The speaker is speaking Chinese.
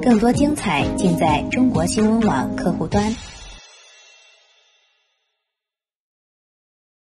更多精彩尽在中国新闻网客户端。